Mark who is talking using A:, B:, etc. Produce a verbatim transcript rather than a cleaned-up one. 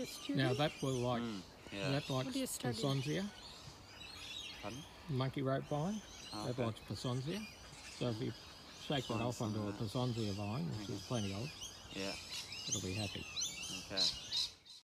A: Judy?
B: Now that will like,
C: Mm, yeah.
B: that likes
A: What do you study?
B: Pisansia,
C: Pardon?
B: monkey rope vine.
C: Oh,
B: That
C: okay.
B: likes Pisansia. So if you shake that
C: Find
B: off
C: some
B: onto a
C: of that.
B: Pisansia vine, which
C: Mhm.
B: there's plenty of,
C: Yeah.
B: it'll be happy.
C: Okay.